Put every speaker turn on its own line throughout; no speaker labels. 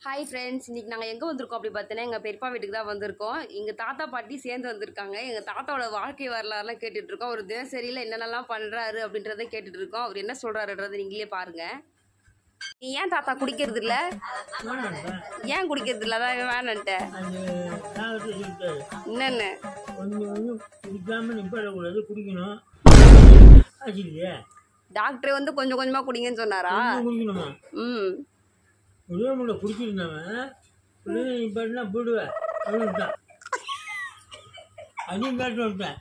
Hi friends, இன்றைக்கி நாங்கள் எங்கே வந்திருக்கோம் அப்படி பார்த்தீங்கன்னா எங்கள் பெரியப்பா வீட்டுக்கு தான் வந்திருக்கோம். எங்கள் தாத்தா பாட்டி சேர்ந்து வந்திருக்காங்க. எங்கள் தாத்தாவோட வாழ்க்கை வரலாறுலாம் கேட்டுட்ருக்கோம். அவர் தினசரியில் என்னென்னலாம் பண்ணுறாரு அப்படின்றத கேட்டுட்ருக்கோம். அவர் என்ன சொல்கிறாருன்றதை நீங்களே பாருங்கள். நீ ஏன் தாத்தா குடிக்கிறது இல்லை? ஏன் குடிக்கிறது இல்லை? அதான் வேணான்ட்ட என்னென்ன டாக்டர் வந்து கொஞ்சம் கொஞ்சமாக குடிங்கன்னு சொன்னாரா? ம்
உதயமுள்ள குடிச்சிருந்தவன் பிள்ளைங்க போயிடுவேன் அப்படின்ட்டான். அதையும் கேட்டு விட்டேன்.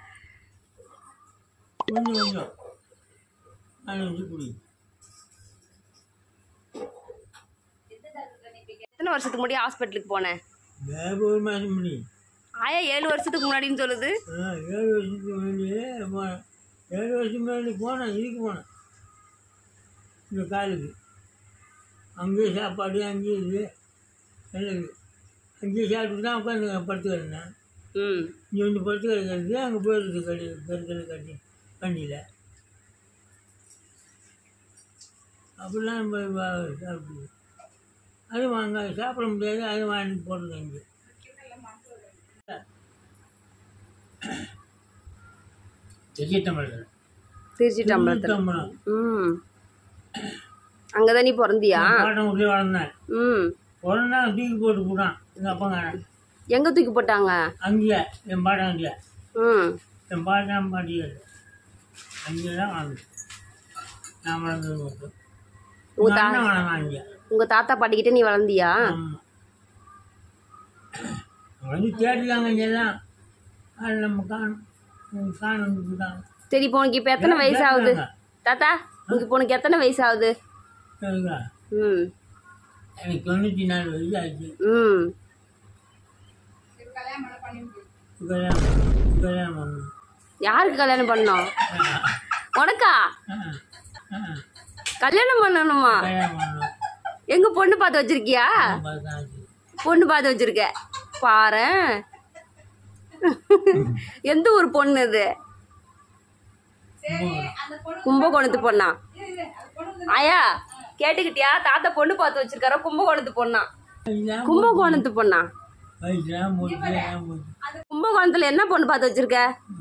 கொஞ்சம் கொஞ்சம் அதை வச்சு குடி.
எத்தனை வருஷத்துக்கு முன்னாடி ஹாஸ்பிட்டலுக்கு போனேன்?
ஒரு மாதம் முடி
ஆயா 7 வருஷத்துக்கு முன்னாடின்னு சொல்லுது.
7 வருஷத்துக்கு முன்னாடி போனேன். 7 வருஷம் முன்னாடி போனேன். இதுக்கு போனேன் இந்த காலுக்கு. அங்கேயே சாப்பாடு அங்கேயே இது நல்லது. அங்கேயே சாப்பிட்டு தான் உட்காந்து படுத்து கிடந்தேன். இங்கே வந்து படுத்து கிடக்கிறது அங்கே போயிடுது கருக்கல் கட்டி வண்டியில். அப்படிலாம் நம்ம சாப்பிட்டு அது வாங்க சாப்பிட முடியாது. அது வாங்கி போடுறது அங்கே
திருச்சி டம்பளம். அங்கதான் நீ பிறந்தியா?
பாட்டம் விட்டு வளர்ந்தேன். பிறந்தா தூக்கி போட்டு போட்டான் எங்கள் அப்பங்காரன்.
எங்கே தூக்கி போட்டாங்க?
அங்கேயே என் பாட்டம் அங்கேயே. என் பாட்டம் பாட்டியே அங்கேயே தான் வளர்ந்தேன். நான் வளர்ந்தது மட்டும் வளர்ந்தான் அங்கே.
உங்கள் தாத்தா பாட்டிக்கிட்ட நீ வளர்ந்தியா?
ஆமாம். வந்து கேட்டுக்காங்க இங்கெல்லாம். அது நம்ம காணும் போட்டாங்க.
சரி, இப்போ உனக்கு இப்போ எத்தனை வயசு ஆகுது தாத்தா? உனக்கு இப்போ உனக்கு எத்தனை வயசு ஆகுது?
எனக்கு 94 வயசு ஆச்சு. கல்யாணம் பண்ணணும்.
யாருக்கு கல்யாணம் பண்ணோம்? உனக்கா கல்யாணம் பண்ணணுமா? எங்க பொண்ணு பார்த்து வச்சிருக்கியா? பொண்ணு பார்த்து வச்சிருக்க பாரு. எந்த ஒரு பொண்ணு இது? கும்பகோணத்து பொண்ணா? ஆயா கேட்டுக்கிட்டியா? தாத்தா பொண்ணு பார்த்து வச்சிருக்காரோ? கும்பகோணத்து பொண்ணா? கும்பகோணத்து பொண்ணா? கும்பகோணத்துல என்ன பொண்ணு பார்த்து வச்சிருக்க?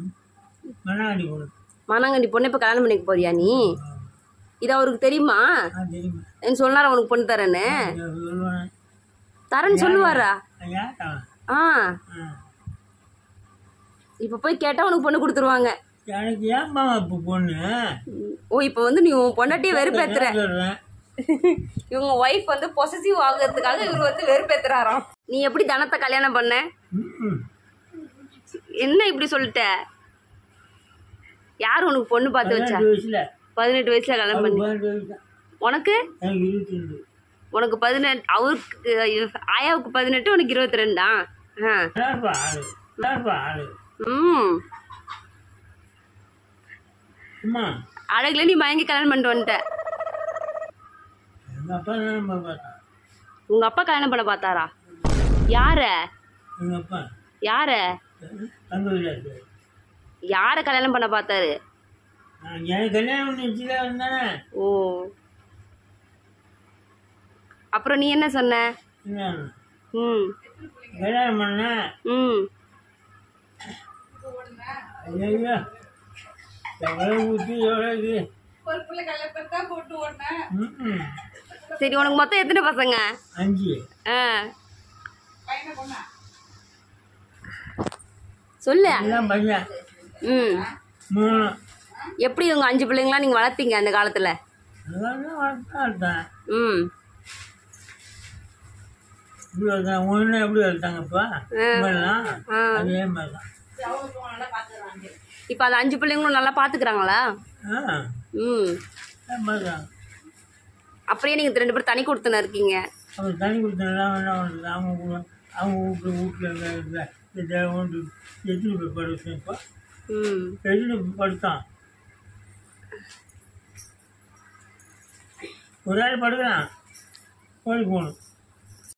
மணாங்கண்டி பொண்ணு. இப்ப கல்யாணம் பண்ணிக்க போறியா நீ? இது அவருக்கு தெரியுமா? சொன்னாரா உனக்கு பொண்ணு தரேன்னு? தரேன்னு சொல்லுவாரா? இப்ப போய் கேட்டா உனக்கு பொண்ணு கொடுத்துருவாங்க.
எனக்கு ஏன்பா இப்போ பொண்ணு?
ஓ, இப்போ வந்து நீ உன் பொண்டாட்டியே வெறுப்பேத்துற. இவங்க ஒய்ஃப் வந்து பொசசிவ் ஆகுறதுக்காக இவர் வந்து வெறுப்பேத்துறாராம். நீ எப்படி தனத்தை கல்யாணம் பண்ண? என்ன இப்படி சொல்லிட்ட? யார் உனக்கு பொண்ணு பார்த்து வச்சா? 18 வயசுல கல்யாணம் பண்ண. உனக்கு 18. அவருக்கு ஆயாவுக்கு 18, உனக்கு 22. அழகுல நீ மயங்கி கல்யாணம் பண்ணிட்டு வந்துட்ட. உங்க அப்பா கல்யாணம் பண்ண பார்த்தாரா? யார யார யார கல்யாணம் பண்ண பார்த்தாரு? ஓ, அப்புறம் நீ என்ன சொன்ன?
கல்யாணம் பண்ண
சரி, உனக்கு மொத்தம் எத்தனை பசங்க?
5.
சொல்லு.
3.
எப்படி உங்க 5 பிள்ளைங்களாம் நீங்க வளர்த்தீங்க அந்த காலத்துல?
ஒன்று எப்படி வளர்த்தாங்கப்பா? அதே மாதிரிதான்.
இப்ப அந்த 5 பிள்ளைங்களும் நல்லா பாத்துக்கிறாங்களா? அப்படியே நீங்க 2 பேரும் தனி கொடுத்துன இருக்கீங்க.
அவங்க தனி கொடுத்தனெல்லாம் என்ன பண்ணுறது? அவங்க வீட்டில் எத்தனை பேர் படுத்தேன்ப்பா? எத்தனை படுத்தான்? ஒரு ஆள் படுக்கிறான். கோழி போகணும்.